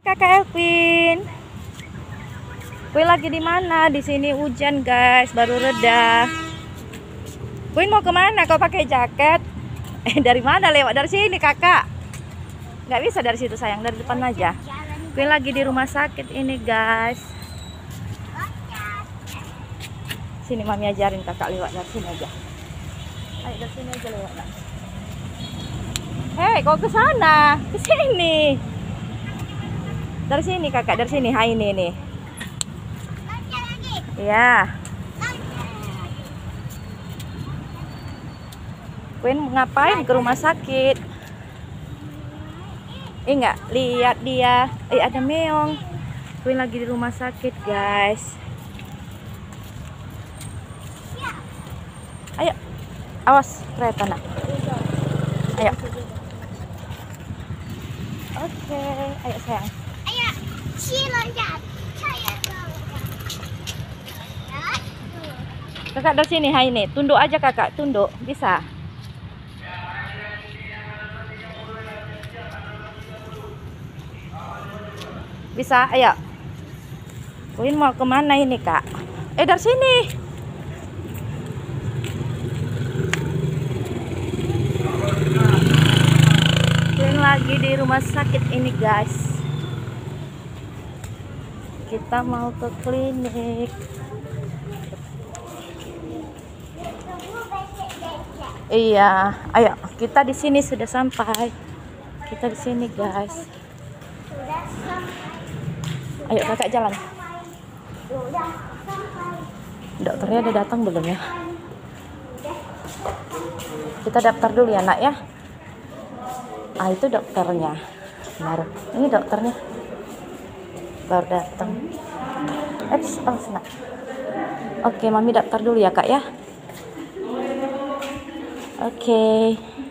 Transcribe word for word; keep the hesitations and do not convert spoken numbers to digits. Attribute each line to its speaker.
Speaker 1: Kakak Elvin. Queen lagi di mana? Di sini hujan, guys, baru reda. Queen mau kemana? Kau pakai jaket? Eh, dari mana? Lewat dari sini, Kakak. Nggak bisa dari situ, sayang. Dari depan aja. Queen lagi di rumah sakit ini, guys. Sini Mami ajarin Kakak lewat dari sini aja. Ayo dari sini aja lewat. Hei, kau ke sana, ke sini. Dari sini Kakak, dari sini. Hai, ini nih. Ya. Queen ngapain ke rumah sakit? Eh, enggak, lihat dia. Eh, ada meong. Queen lagi di rumah sakit, guys. Ayo. Awas kereta, nak. Ayo. Oke, ayo sayang.
Speaker 2: Ayo, loncat.
Speaker 1: Kakak dari sini, hai nih. Tunduk aja Kakak, tunduk. Bisa. Bisa, ayo. Queen mau kemana ini, Kak? Eh, dari sini. Queen lagi di rumah sakit ini, guys. Kita mau ke klinik. Iya, ayo. Kita di sini sudah sampai. Kita di sini, guys. Ayo Kakak jalan. Dokternya udah datang belum ya? Kita daftar dulu ya, nak ya. Ah, itu dokternya. Baru. Ini dokternya. Baru datang. Eps, oh, nak. Oke, Mami daftar dulu ya, Kak ya. Oke.